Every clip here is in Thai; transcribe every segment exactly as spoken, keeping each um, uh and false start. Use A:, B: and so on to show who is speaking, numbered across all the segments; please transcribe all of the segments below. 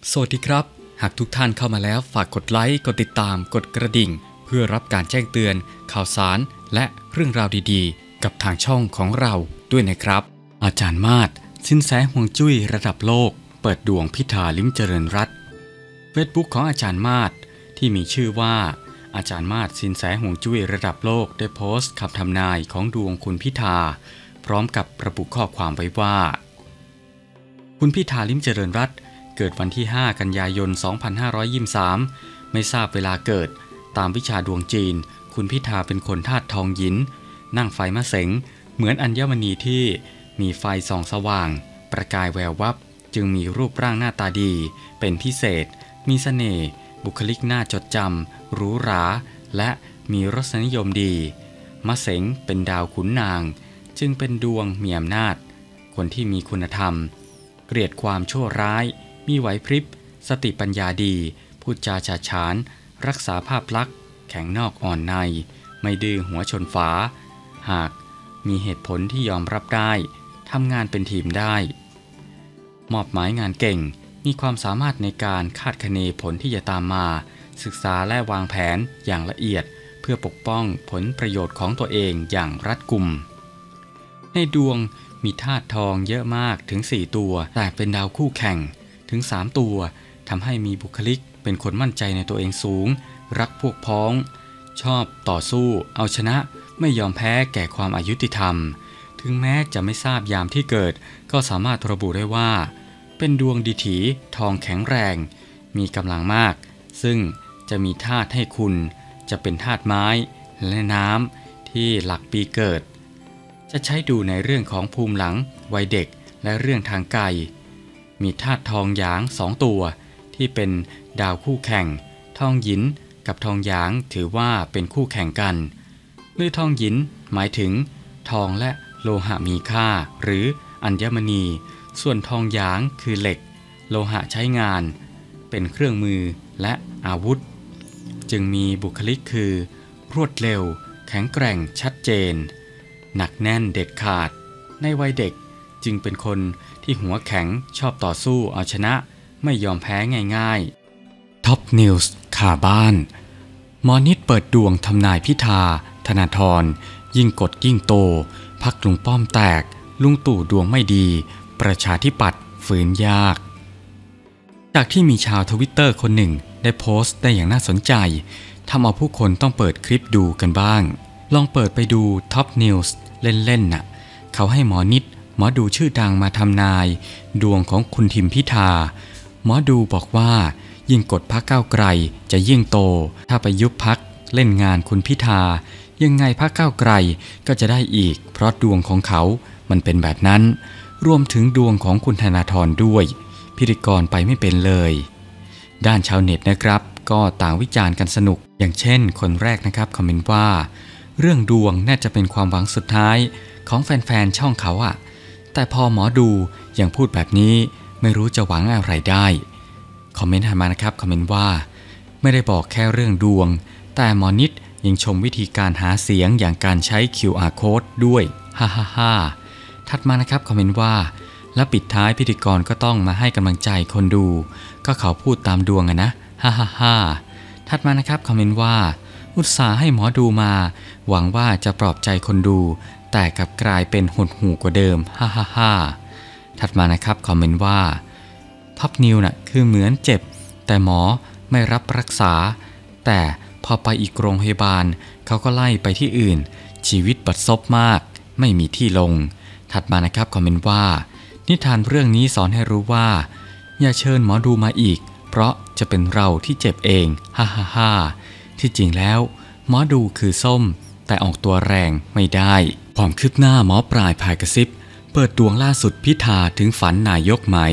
A: สวัสดีครับหากทุกท่านเข้ามาแล้วฝากกดไลค์กดติดตามกดกระดิ่งเพื่อรับการแจ้งเตือนข่าวสารและเรื่องราวดีๆกับทางช่องของเราด้วยนะครับอาจารย์มาศสินแสห่วงจุ้ยระดับโลกเปิดดวงพิธาลิ้มเจริญรัตน์เฟซบุ๊กของอาจารย์มาศที่มีชื่อว่าอาจารย์มาศสินแสห่วงจุ้ยระดับโลกได้โพสต์คำทำนายของดวงคุณพิธาพร้อมกับระบุข้อความไว้ว่าคุณพิธาลิ้มเจริญรัตน์เกิดวันที่ห้ากันยายนสองพันห้าร้อยยี่สิบสามไม่ทราบเวลาเกิดตามวิชาดวงจีนคุณพิธาเป็นคนธาตุทองหยินนั่งไฟมะเสงเหมือนอัญมณีที่มีไฟส่องสว่างประกายแวววับจึงมีรูปร่างหน้าตาดีเป็นพิเศษมีเสน่ห์บุคลิกน่าจดจำหรูหราและมีรสนิยมดีมะเสงเป็นดาวขุนนางจึงเป็นดวงมีอำนาจคนที่มีคุณธรรมเกลียดความชั่วร้ายมีไหวพริบสติปัญญาดีพูดจาฉาฉานรักษาภาพลักษณ์แข็งนอกอ่อนในไม่ดื้อหัวชนฝาหากมีเหตุผลที่ยอมรับได้ทำงานเป็นทีมได้มอบหมายงานเก่งมีความสามารถในการคาดคะเนผลที่จะตามมาศึกษาและวางแผนอย่างละเอียดเพื่อปกป้องผลประโยชน์ของตัวเองอย่างรัดกุมในดวงมีธาตุทองเยอะมากถึงสี่ตัวแต่เป็นดาวคู่แข่งถึงสามตัวทำให้มีบุคลิกเป็นคนมั่นใจในตัวเองสูงรักพวกพ้องชอบต่อสู้เอาชนะไม่ยอมแพ้แก่ความอายุติธรรมถึงแม้จะไม่ทราบยามที่เกิดก็สามารถระบุได้ว่าเป็นดวงดิถีทองแข็งแรงมีกำลังมากซึ่งจะมีธาตุให้คุณจะเป็นธาตุไม้และน้ำที่หลักปีเกิดจะใช้ดูในเรื่องของภูมิหลังวัยเด็กและเรื่องทางไกลมีธาตุทองหยางสองตัวที่เป็นดาวคู่แข่งทองหยินกับทองหยางถือว่าเป็นคู่แข่งกันหรือทองหยินหมายถึงทองและโลหะมีค่าหรืออัญมณีส่วนทองหยางคือเหล็กโลหะใช้งานเป็นเครื่องมือและอาวุธจึงมีบุคลิกคือรวดเร็วแข็งแกร่งชัดเจนหนักแน่นเด็ดขาดในวัยเด็กจึงเป็นคนที่หัวแข็งชอบต่อสู้เอาชนะไม่ยอมแพ้ง่ายๆท็อปนิวส์ข่าวบ้านหมอนิดเปิดดวงทำนายพิธาธนาธรยิ่งกดยิ่งโตพักลุงป้อมแตกลุงตู่ดวงไม่ดีประชาธิปัตย์ฝืนยากจากที่มีชาวทวิตเตอร์คนหนึ่งได้โพสต์ได้อย่างน่าสนใจทำเอาผู้คนต้องเปิดคลิปดูกันบ้างลองเปิดไปดูท็อปนิวส์เล่นๆน่ะเขาให้หมอนิดหมอดูชื่อดังมาทำนายดวงของคุณทิมพิธาหมอดูบอกว่ายิ่งกดพรรคก้าวไกลจะยิ่งโตถ้าไปยุบพรรคเล่นงานคุณพิธายังไงพรรคก้าวไกลก็จะได้อีกเพราะดวงของเขามันเป็นแบบนั้นรวมถึงดวงของคุณธนาธรด้วยพิธีกรไปไม่เป็นเลยด้านชาวเน็ตนะครับก็ต่างวิจารณ์กันสนุกอย่างเช่นคนแรกนะครับคอมเมนต์ว่าเรื่องดวงน่าจะเป็นความหวังสุดท้ายของแฟนๆช่องเขาอะแต่พอหมอดูยังพูดแบบนี้ไม่รู้จะหวังอะไรได้คอมเมนต์ถัดมานะครับคอมเมนต์ว่าไม่ได้บอกแค่เรื่องดวงแต่หมอนิดยังชมวิธีการหาเสียงอย่างการใช้ คิว อาร์ Code ด้วยฮ่าฮ่าฮ่าถัดมานะครับคอมเมนต์ว่าและปิดท้ายพิธีกรก็ต้องมาให้กำลังใจคนดูก็เขาพูดตามดวงอะนะฮ่าฮ่าฮ่าถัดมานะครับคอมเมนต์ว่าอุตส่าห์ให้หมอดูมาหวังว่าจะปลอบใจคนดูแต่กลับกลายเป็นหดหู่กว่าเดิมฮ่าฮ่าฮ่าถัดมานะครับคอมเมนต์ว่าท็อปนิวน่ะคือเหมือนเจ็บแต่หมอไม่รับรักษาแต่พอไปอีกโรงพยาบาลเขาก็ไล่ไปที่อื่นชีวิตบัดซบมากไม่มีที่ลงถัดมานะครับคอมเมนต์ว่านิทานเรื่องนี้สอนให้รู้ว่าอย่าเชิญหมอดูมาอีกเพราะจะเป็นเราที่เจ็บเองฮ่าฮ่าฮ่าที่จริงแล้วหมอดูคือส้มแต่ออกตัวแรงไม่ได้ความคืบหน้าหมอปลายพายกระซิบเปิดดวงล่าสุดพิธาถึงฝันนายกไหม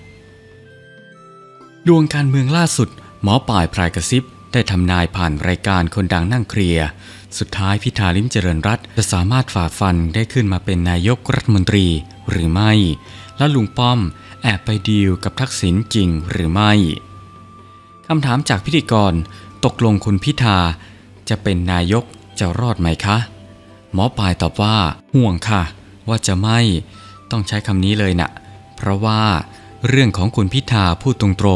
A: ดวงการเมืองล่าสุดหมอปลายพายกระซิบได้ทำนายผ่านรายการคนดังนั่งเคลียร์สุดท้ายพิธาลิ้มเจริญรัตน์จะสามารถฝ่าฟันได้ขึ้นมาเป็นนายกรัฐมนตรีหรือไม่และลุงป้อมแอบไปดีลกับทักษิณจริงหรือไม่คำถามจากพิธีกรตกลงคุณพิธาจะเป็นนายกจะรอดไหมคะหมอปลายตอบว่าห่วงค่ะว่าจะไม่ต้องใช้คำนี้เลยนะเพราะว่าเรื่องของคุณพิธาพูดตรงๆ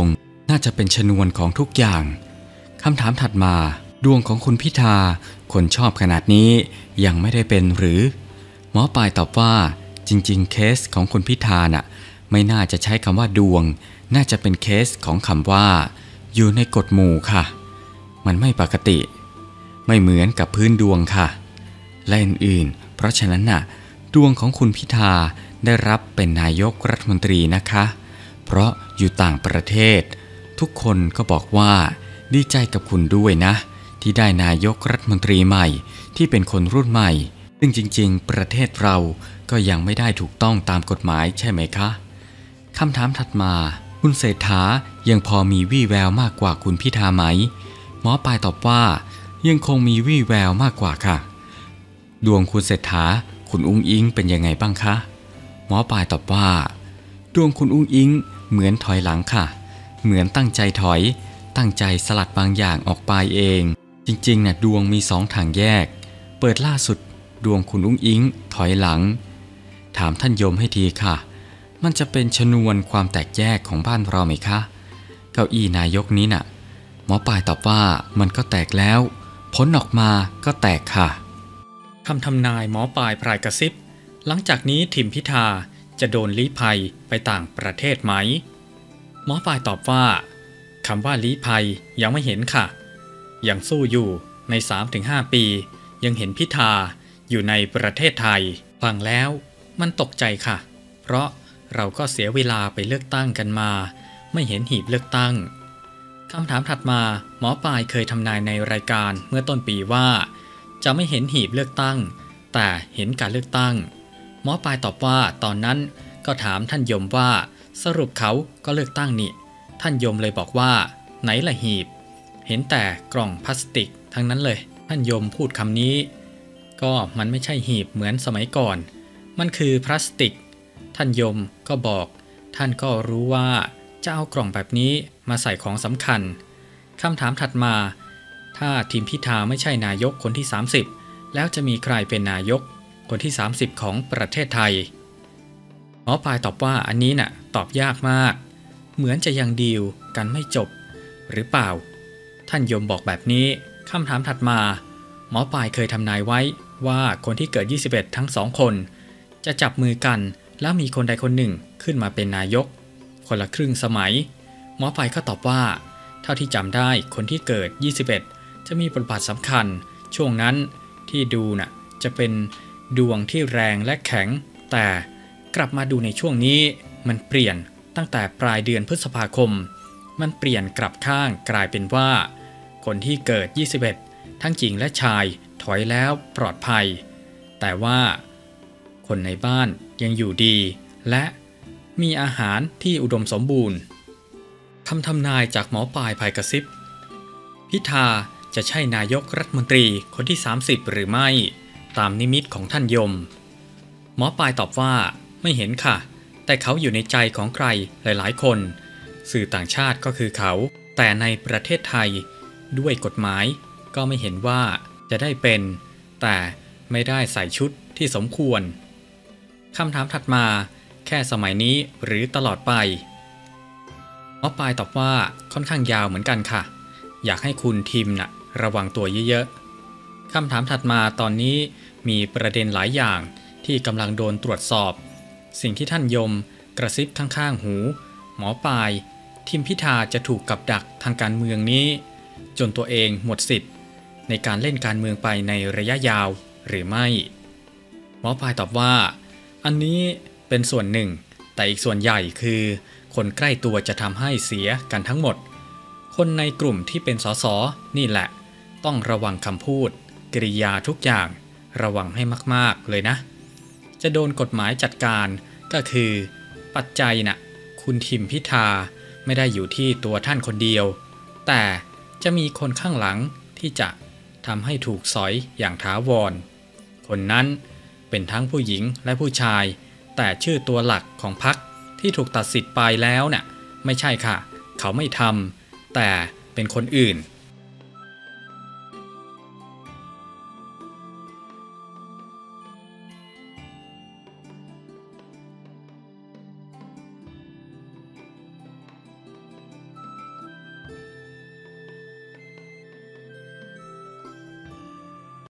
A: น่าจะเป็นชนวนของทุกอย่างคำถามถัดมาดวงของคุณพิธาคนชอบขนาดนี้ยังไม่ได้เป็นหรือหมอปลายตอบว่าจริงๆเคสของคุณพิธาน่ะไม่น่าจะใช้คำว่าดวงน่าจะเป็นเคสของคำว่าอยู่ในกฎหมู่ค่ะมันไม่ปกติไม่เหมือนกับพื้นดวงค่ะและอื่นๆเพราะฉะนั้นน่ะดวงของคุณพิธาได้รับเป็นนายกรัฐมนตรีนะคะเพราะอยู่ต่างประเทศทุกคนก็บอกว่าดีใจกับคุณด้วยนะที่ได้นายกรัฐมนตรีใหม่ที่เป็นคนรุ่นใหม่ซึ่งจริงๆประเทศเราก็ยังไม่ได้ถูกต้องตามกฎหมายใช่ไหมคะคำถามถัดมาคุณเศรษฐายังพอมีวี่แววมากกว่าคุณพิธาไหมหมอปลายตอบว่ายังคงมีวี่แววมากกว่าค่ะดวงคุณเศรษฐาคุณอุ้งอิงเป็นยังไงบ้างคะหมอปลายตอบว่าดวงคุณอุ้งอิงเหมือนถอยหลังค่ะเหมือนตั้งใจถอยตั้งใจสลัดบางอย่างออกไปเองจริงๆนะดวงมีสองทางแยกเปิดล่าสุดดวงคุณอุ้งอิงถอยหลังถามท่านยมให้ทีค่ะมันจะเป็นชนวนความแตกแยกของบ้านเราไหมคะเก้าอี้นายกนี้น่ะหมอปลายตอบว่ามันก็แตกแล้วผลออกมาก็แตกค่ะคำทำนายหมอปลายพรายกระซิบหลังจากนี้ทิมพิธาจะโดนลี้ภัยไปต่างประเทศไหมหมอปลายตอบว่าคำว่าลี้ภัยยังไม่เห็นค่ะยังสู้อยู่ใน สามถึงห้า ปียังเห็นพิธาอยู่ในประเทศไทยฟังแล้วมันตกใจค่ะเพราะเราก็เสียเวลาไปเลือกตั้งกันมาไม่เห็นหีบเลือกตั้งคำถามถัดมาหมอปลายเคยทำนายในรายการเมื่อต้นปีว่าจะไม่เห็นหีบเลือกตั้งแต่เห็นการเลือกตั้งหมอปลายตอบว่าตอนนั้นก็ถามท่านยมว่าสรุปเขาก็เลือกตั้งนี่ท่านยมเลยบอกว่าไหนล่ะหีบเห็นแต่กล่องพลาสติกทั้งนั้นเลยท่านยมพูดคำนี้ก็มันไม่ใช่หีบเหมือนสมัยก่อนมันคือพลาสติกท่านยมก็บอกท่านก็รู้ว่าจะเอากล่องแบบนี้มาใส่ของสำคัญคำถามถัดมาถ้าทีมพิธาไม่ใช่นายกคนที่สามสิบแล้วจะมีใครเป็นนายกคนที่สามสิบของประเทศไทยหมอปลายตอบว่าอันนี้น่ะตอบยากมากเหมือนจะยังดีลกันไม่จบหรือเปล่าท่านยมบอกแบบนี้คำถามถัดมาหมอปลายเคยทำนายไว้ว่าคนที่เกิดยี่สิบเอ็ดทั้งสองคนจะจับมือกันแล้วมีคนใดคนหนึ่งขึ้นมาเป็นนายกคนละครึ่งสมัยหมอปลายก็ตอบว่าเท่าที่จำได้คนที่เกิดยี่สิบเอ็ดจะมีบทบาทสำคัญช่วงนั้นที่ดูน่ะจะเป็นดวงที่แรงและแข็งแต่กลับมาดูในช่วงนี้มันเปลี่ยนตั้งแต่ปลายเดือนพฤษภาคมมันเปลี่ยนกลับข้างกลายเป็นว่าคนที่เกิดยี่สิบเอ็ดทั้งหญิงและชายถอยแล้วปลอดภัยแต่ว่าคนในบ้านยังอยู่ดีและมีอาหารที่อุดมสมบูรณ์คำทำนายจากหมอปลายภายกระซิบพิธาจะใช่นายกรัฐมนตรีคนที่สามสิบหรือไม่ตามนิมิตของท่านยมหมอปลายตอบว่าไม่เห็นค่ะแต่เขาอยู่ในใจของใครหลายๆคนสื่อต่างชาติก็คือเขาแต่ในประเทศไทยด้วยกฎหมายก็ไม่เห็นว่าจะได้เป็นแต่ไม่ได้ใส่ชุดที่สมควรคำถามถัดมาแค่สมัยนี้หรือตลอดไปหมอปลายตอบว่าค่อนข้างยาวเหมือนกันค่ะอยากให้คุณทีมน่ะระวังตัวเยอะๆคำถามถัดมาตอนนี้มีประเด็นหลายอย่างที่กำลังโดนตรวจสอบสิ่งที่ท่านยมกระซิบข้างๆหูหมอปลายทีมพิธาจะถูกกับดักทางการเมืองนี้จนตัวเองหมดสิทธิ์ในการเล่นการเมืองไปในระยะยาวหรือไม่หมอปลายตอบว่าอันนี้เป็นส่วนหนึ่งแต่อีกส่วนใหญ่คือคนใกล้ตัวจะทำให้เสียกันทั้งหมดคนในกลุ่มที่เป็นสสนี่แหละต้องระวังคำพูดกริยาทุกอย่างระวังให้มากๆเลยนะจะโดนกฎหมายจัดการก็คือปัจจัยน่ะคุณทิมพิธาไม่ได้อยู่ที่ตัวท่านคนเดียวแต่จะมีคนข้างหลังที่จะทำให้ถูกสอยอย่างถาวรคนนั้นเป็นทั้งผู้หญิงและผู้ชายแต่ชื่อตัวหลักของพรรคที่ถูกตัดสิทธิ์ไปแล้วน่ะไม่ใช่ค่ะเขาไม่ทำแต่เป็นคนอื่น